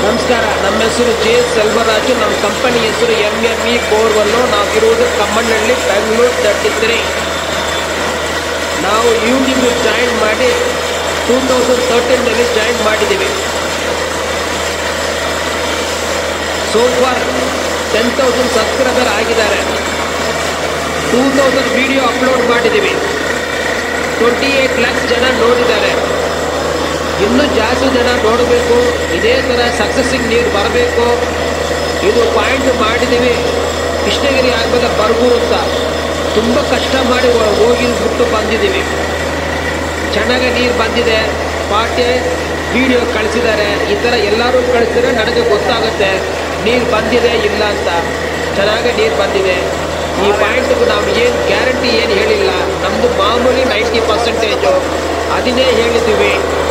ನಮಸ್ಕಾರ, ನಮ್ಮ ಹೆಸರು ಜೆ ಸೆಲ್ವರಾಜು. ನಮ್ಮ ಕಂಪನಿ ಹೆಸರು MME ಬೋರ್ವೆಲ್ಲು. ನಾವಿರುವುದು ಕಮ್ಮನಹಳ್ಳಿ, ಬೆಂಗಳೂರು 33. ನಾವು ಯೂಟ್ಯೂಬ್ ಜಾಯಿನ್ ಮಾಡಿ 2013ನಲ್ಲಿ ಜಾಯಿನ್ ಮಾಡಿದ್ದೀವಿ. ಸೋ ಫಾರ್ 10,000 ಸಬ್ಸ್ಕ್ರೈಬರ್ ಆಗಿದ್ದಾರೆ. 2000 ವಿಡಿಯೋ ಅಪ್ಲೋಡ್ ಮಾಡಿದ್ದೀವಿ. 28 lakhs ಜನ ನೋಡಿದ್ದಾರೆ. ಇನ್ನೂ ಜಾಸ್ತಿ ಜನ ನೋಡಬೇಕು. ಇದೇ ಥರ ಸಕ್ಸಸ್ಸಿಗೆ ನೀರು ಬರಬೇಕು. ಇದು ಪಾಯಿಂಟ್ ಮಾಡಿದ್ದೀವಿ. ಕೃಷ್ಣಗಿರಿ ಆದಮೇಲೆ ಬರಗೂರು ಅಂತ ತುಂಬ ಕಷ್ಟ ಮಾಡಿ ಹೋಗಿಬಿಟ್ಟು ಬಂದಿದ್ದೀವಿ. ಚೆನ್ನಾಗಿ ನೀರು ಬಂದಿದೆ. ಪಾರ್ಟಿ ವಿಡಿಯೋ ಕಳಿಸಿದ್ದಾರೆ. ಈ ಥರ ಎಲ್ಲರೂ ಕಳಿಸಿದ್ರೆ ನನಗೆ ಗೊತ್ತಾಗುತ್ತೆ ನೀರು ಬಂದಿದೆ ಇಲ್ಲ ಅಂತ. ಚೆನ್ನಾಗಿ ನೀರು ಬಂದಿದೆ. ಈ ಪಾಯಿಂಟ್ಗೂ ನಾವು ಏನು ಗ್ಯಾರಂಟಿ ಏನು ಹೇಳಿಲ್ಲ. ನಮ್ಮದು ಮಾಮೂಲಿ 90% ಅದನ್ನೇ ಹೇಳಿದ್ದೀವಿ.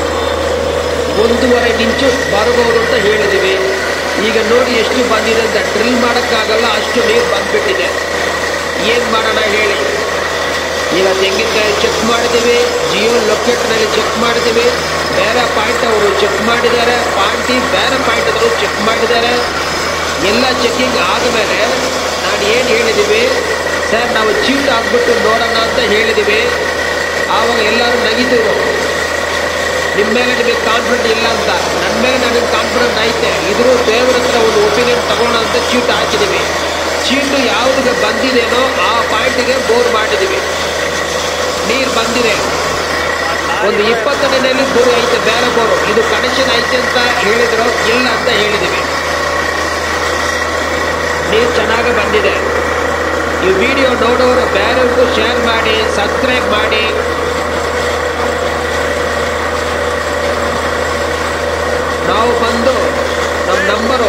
1.5 ಇಂಚು ಬರಬಹುದು ಅಂತ ಹೇಳಿದ್ದೀವಿ. ಈಗ ನೋಡಿ ಎಷ್ಟು ಬಂದಿದೆ ಅಂತ. ಡ್ರಿಲ್ ಮಾಡೋಕ್ಕಾಗಲ್ಲ, ಅಷ್ಟು ನೀರು ಬಂದುಬಿಟ್ಟಿದೆ. ಏನು ಮಾಡೋಣ ಹೇಳಿ. ಈಗ ತೆಂಗಿನಕಾಯಿ ಚೆಕ್ ಮಾಡಿದ್ದೀವಿ, ಜಿಯೋ ಲೊಕೇಟ್ನಲ್ಲಿ ಚೆಕ್ ಮಾಡಿದ್ದೀವಿ. ಬೇರೆ ಪಾಯಿಂಟ್ ಅವರು ಚೆಕ್ ಮಾಡಿದ್ದಾರೆ, ಪಾಯಿಂಟಿ ಬೇರೆ ಪಾಯಿಂಟ್ ಅವರು ಚೆಕ್ ಮಾಡಿದ್ದಾರೆ. ಎಲ್ಲ ಚೆಕ್ಕಿಂಗ್ ಆದಮೇಲೆ ನಾನು ಏನು ಹೇಳಿದ್ದೀವಿ, ಸರ್ ನಾವು ಚೀಟ್ ಆಗಿಬಿಟ್ಟು ನೋಡೋಣ ಅಂತ ಹೇಳಿದ್ದೀವಿ. ಆವಾಗ ಎಲ್ಲರೂ ನಗಿದ್ರು. ನಿಮ್ಮ ಮೇಲೆ ನಿಮಗೆ ಕಾನ್ಫಿಡೆಂಟ್ ಇಲ್ಲ ಅಂತ. ನನ್ನ ಮೇಲೆ ನನಗೆ ಕಾನ್ಫಿಡೆಂಟ್ ಐತೆ. ಇದ್ರೂ ದೇವರ ಹತ್ರ ಒಂದು ಒಪಿನಿಯನ್ ತಗೊಳ್ಳೋಣ ಅಂತ ಚೀಟ್ ಹಾಕಿದ್ದೀವಿ. ಚೀಟು ಯಾವುದಿಗೆ ಬಂದಿದೆಯೋ ಆ ಪಾಯಿಂಟಿಗೆ ಬೋರ್ ಮಾಡಿದ್ದೀವಿ. ನೀರು ಬಂದಿದೆ. ಒಂದು 20 ಅಡಿಯಲ್ಲಿ ಬೋರ್ ಐತೆ, ಬೇರೆ ಬೋರು. ಇದು ಕನೆಕ್ಷನ್ ಐತೆ ಅಂತ ಹೇಳಿದ್ರು, ಇಲ್ಲ ಅಂತ ಹೇಳಿದ್ದೀವಿ. ನೀರು ಚೆನ್ನಾಗಿ ಬಂದಿದೆ. ಈ ವಿಡಿಯೋ ನೋಡೋರು ಬೇರೆಯವ್ರಿಗೂ ಶೇರ್ ಮಾಡಿ, ಸಬ್ಸ್ಕ್ರೈಬ್ ಮಾಡಿ. ನಾವು ಬಂದು ನಮ್ಮ ನಂಬರು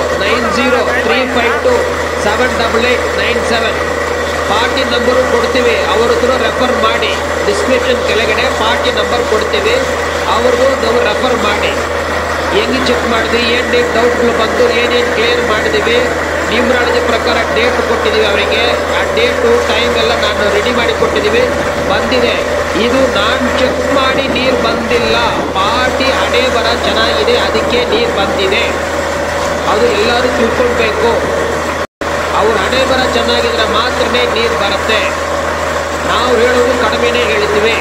9035278897 ಪಾರ್ಟಿ ನಂಬರು ಕೊಡ್ತೀವಿ. ಅವ್ರ ಹತ್ರ ರೆಫರ್ ಮಾಡಿ. ಡಿಸ್ಕ್ರಿಪ್ಷನ್ ಕೆಳಗಡೆ ಪಾರ್ಟಿ ನಂಬರ್ ಕೊಡ್ತೀವಿ. ಅವ್ರಿಗೂ ನಾವು ರೆಫರ್ ಮಾಡಿ. ಹೆಂಗೆ ಚೆಕ್ ಮಾಡಿದ್ವಿ, ಏನು ಡೇಟ್ ಡೌಟ್ಗಳು ಬಂದು ಏನೇನು ಕ್ಲಿಯರ್ ಮಾಡಿದ್ದೀವಿ. ನ್ಯೂಮರಾಲಜಿ ಪ್ರಕಾರ ಡೇಟ್ ಕೊಟ್ಟಿದ್ದೀವಿ ಅವರಿಗೆ. ಆ ಡೇಟು ಟೈಮ್ ಎಲ್ಲ ನಾನು ರೆಡಿ ಮಾಡಿ ಕೊಟ್ಟಿದ್ದೀವಿ. ಬಂದಿದೆ. ಇದು ನಾನು ಚೆಕ್ ಮಾಡಿ ನೀರು ಬಂದಿಲ್ಲ. ಪಾರ್ಟಿ ಹಣೆ ಬರ ಚೆನ್ನಾಗಿದೆ, ಅದಕ್ಕೆ ನೀರು ಬಂದಿದೆ. ಅದು ಎಲ್ಲರೂ ತಿಳ್ಕೊಳ್ಬೇಕು. ಅವ್ರ ಹಣೆ ಬರ ಚೆನ್ನಾಗಿದ್ರೆ ಮಾತ್ರ ನೀರು ಬರುತ್ತೆ. ನಾವು ಹೇಳೋದು ಕಡಿಮೆನೇ ಹೇಳ್ತೀವಿ.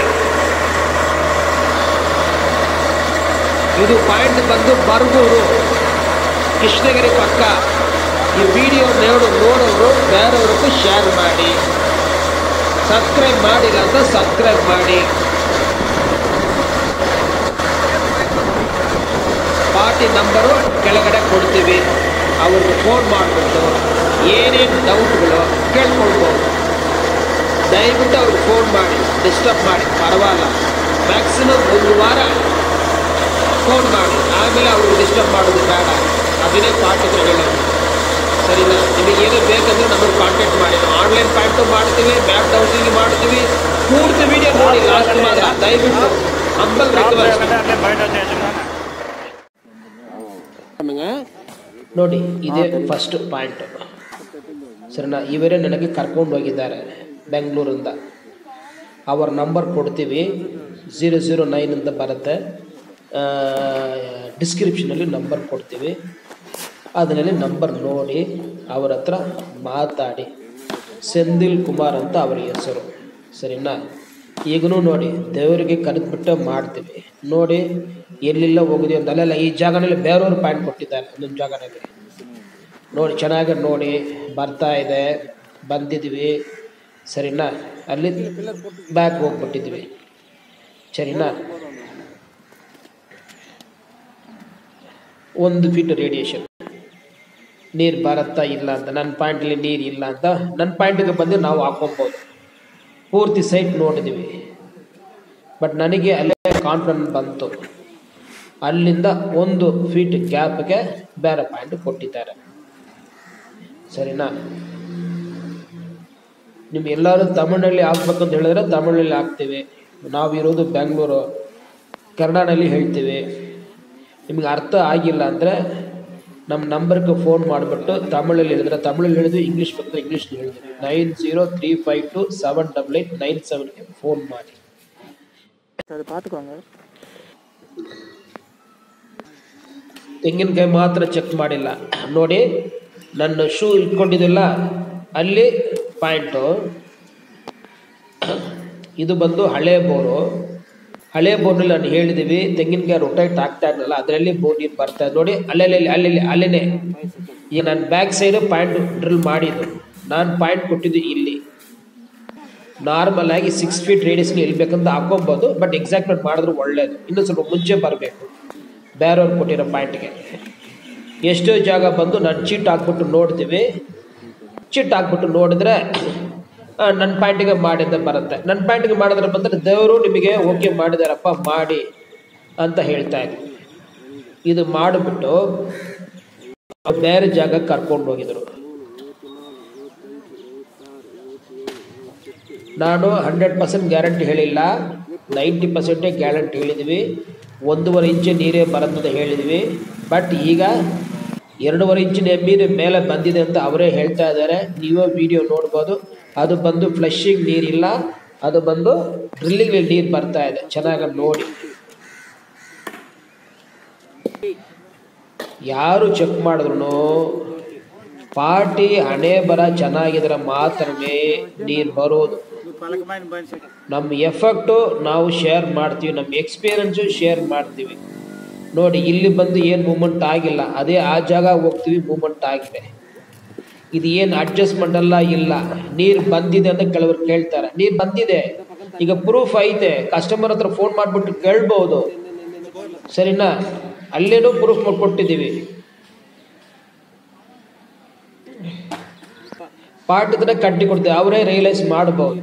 ಇದು ಪಾಯಿಂಟ್ ಬಂದು ಬರಗೂರು, ಕೃಷ್ಣಗಿರಿ ಪಕ್ಕ. ಈ ವಿಡಿಯೋ ನೋಡೋರು ಬೇರೆಯವ್ರಿಗೂ ಶೇರ್ ಮಾಡಿ. ಸಬ್ಸ್ಕ್ರೈಬ್ ಮಾಡಿಲ್ಲ ಅಂತ ಸಬ್ಸ್ಕ್ರೈಬ್ ಮಾಡಿ. ಪಾರ್ಟಿ ನಂಬರು ಕೆಳಗಡೆ ಕೊಡ್ತೀವಿ. ಅವ್ರಿಗೆ ಫೋನ್ ಮಾಡಿಬಿಟ್ಟು ಏನೇನು ಡೌಟ್ಗಳು ಕೇಳ್ಕೊಳ್ಬೋದು. ದಯವಿಟ್ಟು ಅವ್ರಿಗೆ ಫೋನ್ ಮಾಡಿ, ಡಿಸ್ಟರ್ಬ್ ಮಾಡಿ, ಪರವಾಗಿಲ್ಲ. ಮ್ಯಾಕ್ಸಿಮಮ್ 1 ವಾರ ಫೋನ್ ಮಾಡಿ, ಆಮೇಲೆ ಅವ್ರಿಗೆ ಡಿಸ್ಟರ್ಬ್ ಮಾಡೋದು ಬೇಡ. ಅದನ್ನೇ ಪಾರ್ಟಿ ಹತ್ರ ಹೇಳೋದು. ಸರಿನಾ? ನಿಮಗೇನೋ ಬೇಕಂದ್ರೆ ನಮಗೆ ಕಾಂಟ್ಯಾಕ್ಟ್ ಮಾಡಿ. ಆನ್ಲೈನ್ ಪಾಯಿಂಟು ಮಾಡ್ತೀವಿ, ಮ್ಯಾಪ್ ಡೌನ್ಸಿಂಗ್ ಮಾಡ್ತೀವಿ. ಪೂರ್ತಿ ವಿಡಿಯೋ ನೋಡಿ ಲಾಸ್ಟ್ ಮಾತ್ರ. ದಯವಿಟ್ಟು ಹಂಬಲ್ ರಿಕ್ವೆಸ್ಟ್ ನೋಡಿ. ಇದೇ ಫಸ್ಟ್ ಪಾಯಿಂಟು. ಸರಿನಾ? ಇವರೇ ನನಗೆ ಕರ್ಕೊಂಡು ಹೋಗಿದ್ದಾರೆ ಬೆಂಗಳೂರಿಂದ. ಅವ್ರ ನಂಬರ್ ಕೊಡ್ತೀವಿ. 009 ಅಂತ ಬರುತ್ತೆ. ಡಿಸ್ಕ್ರಿಪ್ಷನಲ್ಲಿ ನಂಬರ್ ಕೊಡ್ತೀವಿ. ಅದರಲ್ಲಿ ನಂಬರ್ ನೋಡಿ ಅವ್ರ ಹತ್ರ ಮಾತಾಡಿ. ಸೆಂದಿಲ್ ಕುಮಾರ್ ಅಂತ ಅವ್ರ ಹೆಸರು. ಸರಿನಾ? ಈಗಲೂ ನೋಡಿ ದೇವರಿಗೆ ಕರೆದ್ಬಿಟ್ಟು ಮಾಡ್ತೀವಿ. ನೋಡಿ ಎಲ್ಲಿಲ್ಲ ಹೋಗಿದ್ದೀವಿ ಅಂತ. ಅಲ್ಲೆಲ್ಲ ಈ ಜಾಗನಲ್ಲಿ ಬೇರೆಯವ್ರು ಪಾಯಿಂಟ್ ಕೊಟ್ಟಿದ್ದಾರೆ. ನಿಮ್ಮ ಜಾಗನಲ್ಲಿ ನೋಡಿ, ಚೆನ್ನಾಗಿ ನೋಡಿ. ಬರ್ತಾ ಇದೆ, ಬಂದಿದ್ವಿ. ಸರಿನಾ? ಅಲ್ಲಿ ಬ್ಯಾಕ್ ಹೋಗ್ಬಿಟ್ಟಿದ್ವಿ. ಸರಿನಾ? 1 ಫೀಟ್ ರೇಡಿಯೇಷನ್. ನೀರು ಬರುತ್ತಾ ಇಲ್ಲ ಅಂತ. ನನ್ನ ಪಾಯಿಂಟಲ್ಲಿ ನೀರು ಇಲ್ಲ ಅಂತ ನನ್ನ ಪಾಯಿಂಟಿಗೆ ಬಂದು ನಾವು ಹಾಕೊಬೋದು. ಪೂರ್ತಿ ಸೈಟ್ ನೋಡಿದ್ದೀವಿ. ಬಟ್ ನನಗೆ ಅಲ್ಲೇ ಕಾನ್ಫಿಡೆಂಟ್ ಬಂತು. ಅಲ್ಲಿಂದ 1 ಫೀಟ್ ಗ್ಯಾಪ್ಗೆ ಬೇರೆ ಪಾಯಿಂಟ್ ಕೊಟ್ಟಿದ್ದಾರೆ. ಸರಿನಾ? ನಿಮ್ಗೆಲ್ಲರೂ ತಮಿಳ್ನಲ್ಲಿ ಹಾಕ್ಬೇಕಂತ ಹೇಳಿದ್ರೆ ತಮಿಳ್ನಲ್ಲಿ ಹಾಕ್ತೀವಿ. ನಾವಿರೋದು ಬೆಂಗಳೂರು, ಕನ್ನಡನಲ್ಲಿ ಹೇಳ್ತೀವಿ. ನಿಮ್ಗೆ ಅರ್ಥ ಆಗಿಲ್ಲ ಅಂದರೆ ನಮ್ಮ ನಂಬರ್ಗೆ ಫೋನ್ ಮಾಡಿಬಿಟ್ಟು ತಮಿಳಲ್ಲಿ ಹೇಳಿದ್ರೆ ತಮಿಳಲ್ಲಿ ಹೇಳಿದ್ವಿ, ಇಂಗ್ಲೀಷ್ ಬೇಕಾದ್ರೆ ಇಂಗ್ಲೀಷ್ನಲ್ಲಿ ಹೇಳಿದ್ವಿ. 9035278897ಗೆ ಫೋನ್ ಮಾಡಿ. பார்த்துக்கோங்க. ತೆಂಗಿನಕಾಯಿ ಮಾತ್ರ ಚೆಕ್ ಮಾಡಿಲ್ಲ ನೋಡಿ. ನನ್ನ ಶೂ ಇಟ್ಕೊಂಡಿದ್ದಿಲ್ಲ ಅಲ್ಲಿ ಪಾಯಿಂಟು. ಇದು ಬಂದು ಹಳೆ ಬೋರು. ಹಳೆ ಬೋರ್ನಲ್ಲಿ ನಾನು ಹೇಳಿದ್ದೀವಿ ತೆಂಗಿನಕಾಯಿ ರೊಟೇಟ್ ಆಗ್ತಾ ಇರಲಿಲ್ಲ, ಅದರಲ್ಲಿ ಬೋರ್ ನೀರು ಬರ್ತಾ ಇದೆ ನೋಡಿ. ಅಲ್ಲೇನೆ ಈಗ ನಾನು ಬ್ಯಾಕ್ ಸೈಡು ಪಾಯಿಂಟ್ ಡ್ರಿಲ್ ಮಾಡಿದ್ದು. ನಾನು ಪಾಯಿಂಟ್ ಕೊಟ್ಟಿದ್ದು ಇಲ್ಲಿ. ನಾರ್ಮಲ್ ಆಗಿ 6 ಫೀಟ್ ರೇಡಿಯಸ್ಗೆ ಇಲ್ಬೇಕಂತ ಹಾಕೊಬೋದು, ಬಟ್ ಎಕ್ಸಾಕ್ಟ್ ಮಾಡಿದ್ರು ಒಳ್ಳೇದು. ಇನ್ನೂ ಸ್ವಲ್ಪ ಮುಂಚೆ ಬರಬೇಕು ಬೇರೆಯವ್ರು ಕೊಟ್ಟಿರೋ ಪಾಯಿಂಟ್ಗೆ. ಎಷ್ಟೋ ಜಾಗ ಬಂದು ನಾನು ಚೀಟ್ ಹಾಕ್ಬಿಟ್ಟು ನೋಡ್ತೀವಿ. ಚೀಟ್ ಹಾಕ್ಬಿಟ್ಟು ನೋಡಿದ್ರೆ ನನ್ನ ಪಾಯಿಂಟಿಗೆ ಮಾಡಿದ್ದೆ ಬರುತ್ತೆ. ನನ್ನ ಪಾಯಿಂಟಿಗೆ ಮಾಡಿದ್ರೆ ಬಂದರೆ ದೇವರು ನಿಮಗೆ ಓಕೆ ಮಾಡಿದಾರಪ್ಪ ಮಾಡಿ ಅಂತ ಹೇಳ್ತಾ ಇದ್ವಿ. ಇದು ಮಾಡಿಬಿಟ್ಟು ಬೇರೆ ಜಾಗಕ್ಕೆ ಕರ್ಕೊಂಡು ಹೋಗಿದ್ರು. ನಾನು 100% ಗ್ಯಾರಂಟಿ ಹೇಳಿಲ್ಲ, 90% ಗ್ಯಾರಂಟಿ ಹೇಳಿದ್ವಿ. 1.5 ಇಂಚು ನೀರೇ ಬರುತ್ತೆ ಹೇಳಿದ್ವಿ. ಬಟ್ ಈಗ 2.5 ಇಂಚು ನೀರು ಮೇಲೆ ಬಂದಿದೆ ಅಂತ ಅವರೇ ಹೇಳ್ತಾ ಇದ್ದಾರೆ. ನೀವೇ ವಿಡಿಯೋ ನೋಡ್ಬೋದು. ಅದು ಬಂದು ಫ್ಲಶಿಂಗ್ ನೀರಿಲ್ಲ, ಅದು ಬಂದು ಡ್ರಿಲ್ಲಿಂಗ್ ನೀರು ಬರ್ತಾ ಇದೆ. ಚೆನ್ನಾಗಿ ನೋಡಿ. ಯಾರು ಚೆಕ್ ಮಾಡಿದ್ರು ಪಾರ್ಟಿ ಹಣೆ ಬರ ಚೆನ್ನಾಗಿದ್ರೆ ಮಾತ್ರನೇ ನೀರು ಬರೋದು. ನಮ್ಮ ಎಫೆಕ್ಟು ನಾವು ಶೇರ್ ಮಾಡ್ತೀವಿ, ನಮ್ಮ ಎಕ್ಸ್ಪೀರಿಯನ್ಸು ಶೇರ್ ಮಾಡ್ತೀವಿ. ನೋಡಿ ಇಲ್ಲಿ ಬಂದು ಏನು ಮೂಮೆಂಟ್ ಆಗಿಲ್ಲ, ಅದೇ ಆ ಜಾಗ ಹೋಗ್ತೀವಿ ಮೂಮೆಂಟ್ ಆಗಿದೆ. ಇದು ಏನು ಅಡ್ಜಸ್ಟ್ಮೆಂಟ್ ಎಲ್ಲ ಇಲ್ಲ. ನೀರು ಬಂದಿದೆ ಅಂತ ಕೆಲವರು ಕೇಳ್ತಾರೆ. ನೀರು ಬಂದಿದೆ, ಈಗ ಪ್ರೂಫ್ ಐತೆ. ಕಸ್ಟಮರ್ ಹತ್ರ ಫೋನ್ ಮಾಡಿಬಿಟ್ಟು ಕೇಳ್ಬೋದು, ಸರಿನಾ? ಅಲ್ಲೇನೂ ಪ್ರೂಫ್ ಕೊಟ್ಟಿದ್ದೀವಿ. ಪಾರ್ಟ್ ಇದ್ರೆ ಕಟ್ಟಿ ಕೊಡ್ತೀವಿ, ಅವರೇ ರಿಯಲೈಸ್ ಮಾಡ್ಬೋದು.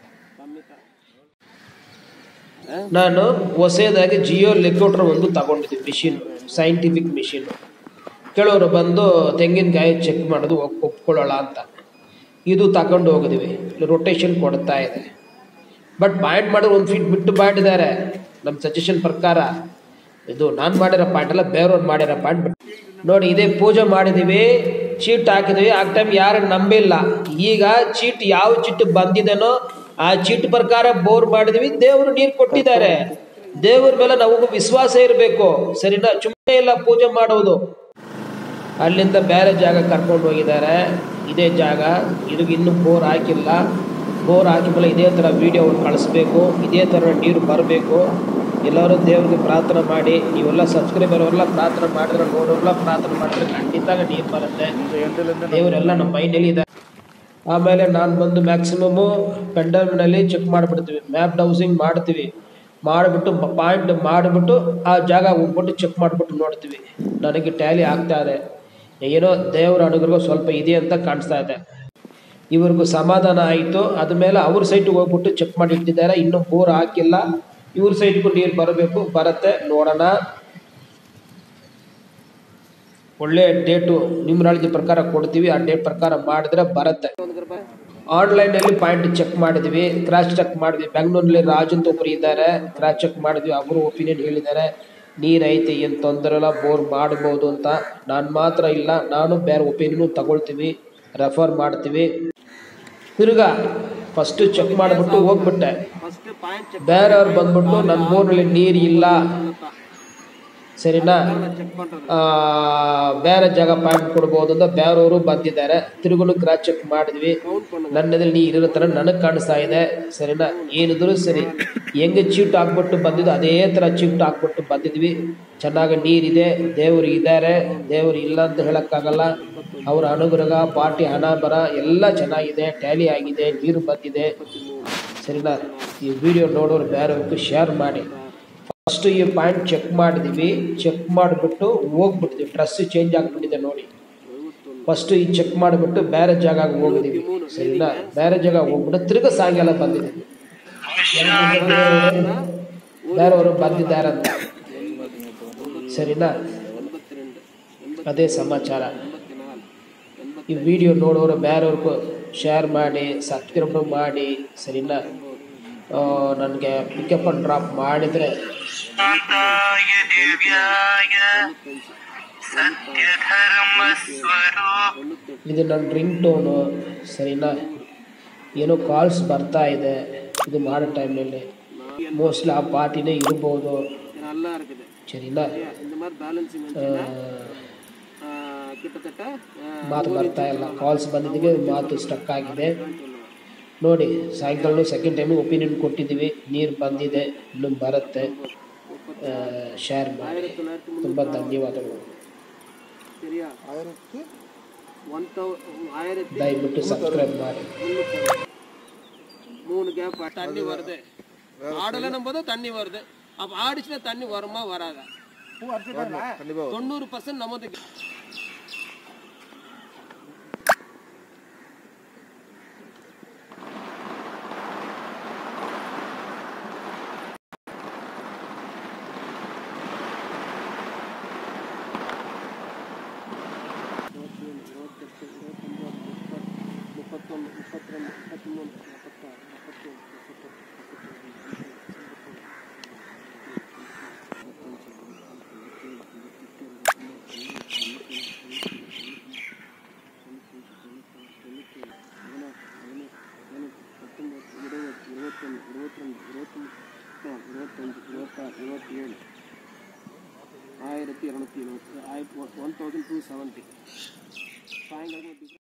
ನಾನು ಹೊಸದಾಗಿ ಜಿಯೋ ಲೆಕ್ಕೋಟ್ರ್ ಒಂದು ತಗೊಂಡಿದ್ದೆ ಮಿಷಿನ್, ಸೈಂಟಿಫಿಕ್ ಮಿಷಿನ್. ಕೆಲವರು ಬಂದು ತೆಂಗಿನಕಾಯಿ ಚೆಕ್ ಮಾಡೋದು ಒಪ್ಕೊಳ್ಳೋಣ ಅಂತ ಇದು ತಗೊಂಡು ಹೋಗಿದ್ದೀವಿ. ರೊಟೇಷನ್ ಕೊಡ್ತಾ ಇದೆ. ಬಟ್ ಪಾಯಿಂಟ್ ಮಾಡೋರು 1 ಫೀಟ್ ಬಿಟ್ಟು ಮಾಡಿದ್ದಾರೆ. ನಮ್ಮ ಸಜೆಷನ್ ಪ್ರಕಾರ ಇದು ನಾನು ಮಾಡಿರೋ ಪಾಯಿಂಟ್ ಅಲ್ಲ, ಬೇರೆಯವ್ರು ಮಾಡಿರೋ ಪಾಯಿಂಟ್. ನೋಡಿ ಇದೇ ಪೂಜೆ ಮಾಡಿದ್ದೀವಿ, ಚೀಟ್ ಹಾಕಿದ್ವಿ. ಆ ಟೈಮ್ ಯಾರು ನಂಬಿಲ್ಲ. ಈಗ ಚೀಟ್ ಯಾವ ಚೀಟ್ ಬಂದಿದೆನೋ ಆ ಚೀಟ್ ಪ್ರಕಾರ ಬೋರ್ ಮಾಡಿದ್ವಿ. ದೇವರು ನೀರು ಕೊಟ್ಟಿದ್ದಾರೆ. ದೇವ್ರ ಮೇಲೆ ನಮಗೂ ವಿಶ್ವಾಸ ಇರಬೇಕು, ಸರಿನಾ? ಸುಮ್ಮನೆ ಇಲ್ಲ ಪೂಜೆ ಮಾಡೋದು. ಅಲ್ಲಿಂದ ಬೇರೆ ಜಾಗ ಕರ್ಕೊಂಡು ಹೋಗಿದ್ದಾರೆ. ಇದೇ ಜಾಗ, ಇದಕ್ಕೆ ಇನ್ನೂ ಬೋರ್ ಹಾಕಿಲ್ಲ. ಬೋರ್ ಹಾಕಿದ್ಮೇಲೆ ಇದೇ ಥರ ವೀಡಿಯೋ ಕಳಿಸ್ಬೇಕು, ಇದೇ ಥರ ನೀರು ಬರಬೇಕು. ಎಲ್ಲರೂ ದೇವ್ರಿಗೆ ಪ್ರಾರ್ಥನೆ ಮಾಡಿ, ನೀವೆಲ್ಲ ಸಬ್ಸ್ಕ್ರೈಬರ್ ಅವರೆಲ್ಲ ಪ್ರಾರ್ಥನೆ ಮಾಡಿದ್ರೆ, ನೋಡೋರೆಲ್ಲ ಪ್ರಾರ್ಥನೆ ಮಾಡಿದ್ರೆ ಖಂಡಿತ ನೀರು ಬರುತ್ತೆ. ದೇವರೆಲ್ಲ ನಮ್ಮ ಮೈಂಡಲ್ಲಿ ಇದೆ. ಆಮೇಲೆ ನಾನು ಬಂದು ಮ್ಯಾಕ್ಸಿಮಮ್ಮು ಪೆಂಡಲ್ನಲ್ಲಿ ಚೆಕ್ ಮಾಡಿಬಿಡ್ತೀವಿ, ಮ್ಯಾಪ್ ಡೌಸಿಂಗ್ ಮಾಡ್ತೀವಿ. ಮಾಡಿಬಿಟ್ಟು ಪಾಯಿಂಟ್ ಮಾಡಿಬಿಟ್ಟು ಆ ಜಾಗ ಹೋಗ್ಬಿಟ್ಟು ಚೆಕ್ ಮಾಡಿಬಿಟ್ಟು ನೋಡ್ತೀವಿ. ನನಗೆ ಟ್ಯಾಲಿ ಆಗ್ತಾ ಇದೆ, ಏನೋ ದೇವರ ಅನುಗ್ರಹ ಸ್ವಲ್ಪ ಇದೆ ಅಂತ ಕಾಣಿಸ್ತಾ ಇದೆ. ಇವ್ರಿಗೂ ಸಮಾಧಾನ ಆಯಿತು. ಅದ್ಮೇಲೆ ಅವ್ರ ಸೈಟಿಗೆ ಹೋಗ್ಬಿಟ್ಟು ಚೆಕ್ ಮಾಡಿ ಇಟ್ಟಿದ್ದಾರೆ. ಇನ್ನೂ ಬೋರ್ ಹಾಕಿಲ್ಲ. ಇವ್ರ ಸೈಟ್ಗೂ ನೀರು ಬರಬೇಕು, ಬರುತ್ತೆ, ನೋಡೋಣ. ಒಳ್ಳೆ ಡೇಟು ನ್ಯೂಮರಾಲಜಿ ಪ್ರಕಾರ ಕೊಡ್ತೀವಿ, ಆ ಡೇಟ್ ಪ್ರಕಾರ ಮಾಡಿದ್ರೆ ಬರುತ್ತೆ. ಆನ್ಲೈನಲ್ಲಿ ಪಾಯಿಂಟ್ ಚೆಕ್ ಮಾಡಿದ್ವಿ, ಕ್ರಾಸ್ ಚೆಕ್ ಮಾಡಿದ್ವಿ. ಬೆಂಗಳೂರಲ್ಲಿ ರಾಜು ಅಂತ ಒಬ್ಬರು ಇದ್ದಾರೆ, ಕ್ರಾಸ್ ಚೆಕ್ ಮಾಡಿದ್ವಿ. ಅವರು ಒಪಿನಿಯನ್ ಹೇಳಿದ್ದಾರೆ, ನೀರು ಐತೆ, ಏನು ತೊಂದರೆ ಇಲ್ಲ, ಬೋರ್ ಮಾಡ್ಬೋದು ಅಂತ. ನಾನು ಮಾತ್ರ ಇಲ್ಲ, ನಾನು ಬೇರೆ ಒಪಿನಿಯನ್ ತಗೊಳ್ತೀವಿ, ರೆಫರ್ ಮಾಡ್ತೀವಿ. ತಿರ್ಗಾ ಫಸ್ಟು ಚೆಕ್ ಮಾಡಿಬಿಟ್ಟು ಹೋಗ್ಬಿಟ್ಟೆ. ಬೇರೆಯವ್ರು ಬಂದ್ಬಿಟ್ಟು ನನ್ನ ಬೋರ್ನಲ್ಲಿ ನೀರು ಇಲ್ಲ, ಸರಿನಾ, ಬೇರೆ ಜಾಗ ಪಾಯಿಂಟ್ ಕೊಡ್ಬೋದು ಅಂತ ಬೇರೆಯವರು ಬಂದಿದ್ದಾರೆ. ತಿರುಗಲು ಕ್ರಾಸ್ ಚೆಕ್ ಮಾಡಿದ್ವಿ. ನನ್ನದಲ್ಲಿ ನೀರು ಇರೋ ಥರ ನನಗೆ ಕಾಣಿಸ್ತಾ ಇದೆ, ಸರಿನಾ? ಏನಿದ್ರು ಸರಿ, ಹೆಂಗೆ ಚೀಟ್ ಹಾಕ್ಬಿಟ್ಟು ಬಂದಿದ್ದು ಅದೇ ಥರ ಚೀಟ್ ಹಾಕ್ಬಿಟ್ಟು ಬಂದಿದ್ವಿ. ಚೆನ್ನಾಗಿ ನೀರಿದೆ, ದೇವರು ಇದ್ದಾರೆ, ದೇವರು ಇಲ್ಲ ಅಂತ ಹೇಳೋಕ್ಕಾಗಲ್ಲ. ಅವರ ಅನುಗ್ರಹ, ಪಾರ್ಟಿ ಹಣ ಬರ ಎಲ್ಲ ಚೆನ್ನಾಗಿದೆ, ಟ್ಯಾಲಿ ಆಗಿದೆ, ನೀರು ಬಂದಿದೆ, ಸರಿನಾ? ಈ ವಿಡಿಯೋ ನೋಡೋರು ಬೇರೆಯವ್ರಿಗೆ ಶೇರ್ ಮಾಡಿ. ಫಸ್ಟು ಈ ಪಾಯಿಂಟ್ ಚೆಕ್ ಮಾಡಿದ್ವಿ, ಚೆಕ್ ಮಾಡಿಬಿಟ್ಟು ಹೋಗ್ಬಿಟ್ಟಿದ್ವಿ. ಡ್ರೆಸ್ ಚೇಂಜ್ ಆಗಿಬಿಟ್ಟಿದೆ ನೋಡಿ. ಫಸ್ಟು ಈ ಚೆಕ್ ಮಾಡಿಬಿಟ್ಟು ಬೇರೆ ಜಾಗಕ್ಕೆ ಹೋಗಿದ್ದೀವಿ, ಸರಿನಾ? ಬೇರೆ ಜಾಗ ಹೋಗ್ಬಿಟ್ಟು ತಿರ್ಗ ಸಾಯಂಕಾಲ ಬಂದಿದ್ದೀವಿ. ಬೇರೆಯವರು ಬಂದಿದ್ದಾರಂತ, ಸರಿನಾ? ಅದೇ ಸಮಾಚಾರ. ಈ ವಿಡಿಯೋ ನೋಡೋರು ಬೇರೆಯವ್ರಿಗೂ ಶೇರ್ ಮಾಡಿ, ಸಬ್ಸ್ಕ್ರೈಬ್ ಮಾಡಿ, ಸರಿನಾ? ನನಗೆ ಪಿಕಪ್ ಆ್ಯಂಡ್ ಡ್ರಾಪ್ ಮಾಡಿದರೆ ಇದು ನನ್ನ ರಿಂಗ್ ಟೋನು, ಸರಿನಾ? ಏನೋ ಕಾಲ್ಸ್ ಬರ್ತಾ ಇದೆ. ಇದು ಮಾಡೋ ಟೈಮ್ನಲ್ಲಿ ಮೋಸ್ಟ್ಲಿ ಆ ಪಾರ್ಟಿನೇ ಇರ್ಬೋದು. சரிங்களா? இந்த மாதிரி பேலன்சிங் கிட்டத்தட்ட ಮಾತು ಬರ್ತಾ ಇಲ್ಲ, ಕಾಲ್ಸ್ ಬಂದಿದ್ದೀವಿ, ಮಾತು ಸ್ಟಕ್ ಆಗಿದೆ ನೋಡಿ. ಸಾಯಂಕಾಲ ಸೆಕೆಂಡ್ ಟೈಮು ಒಪಿನಿಯನ್ ಕೊಟ್ಟಿದ್ದೀವಿ, ನೀರು ಬಂದಿದೆ, ಇನ್ನೂ ಬರುತ್ತೆ. ಶೇರ್ ಮಾಡಿ, ತುಂಬ ಧನ್ಯವಾದಗಳು. ದಯವಿಟ್ಟು ಸಬ್ಸ್ಕ್ரைப் ಮಾಡಿ. 3 கேப் தண்ணி வருது, ஆடலன்னும் போது தண்ணி வருது. அப்போ ஆடிச்சுன்னா தண்ணி வருமா வராதா? 90% நமது. $1270 சாயங்காலம்